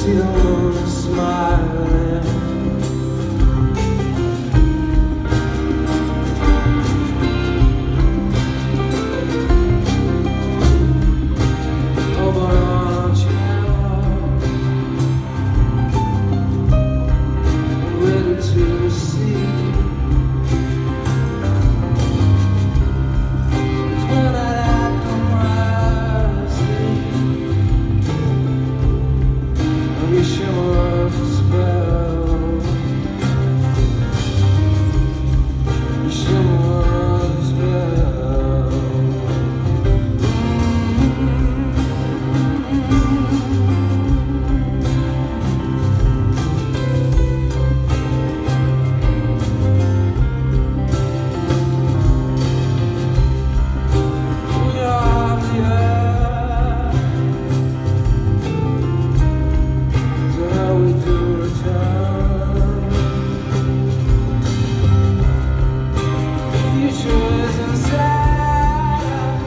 see the moon smiling. Over on channel, ready to receive. It's when I come right asleep. You shimmer of a spell. You shimmer of a spell. We are the earth. We do return. The future is inside.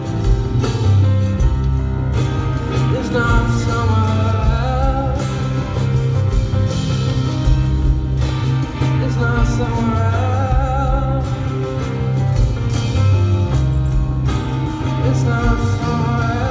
It's not somewhere else. It's not somewhere else. It's not somewhere else.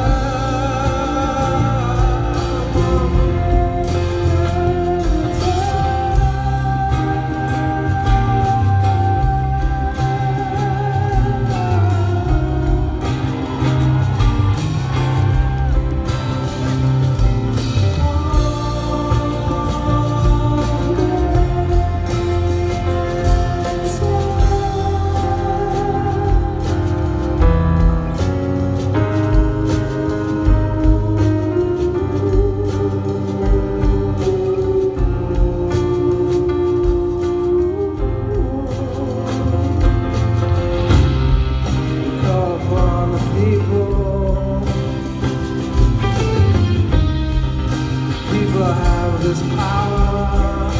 People have this power,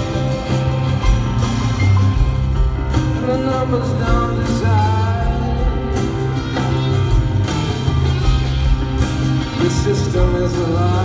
and the numbers don't decide. The system is alive.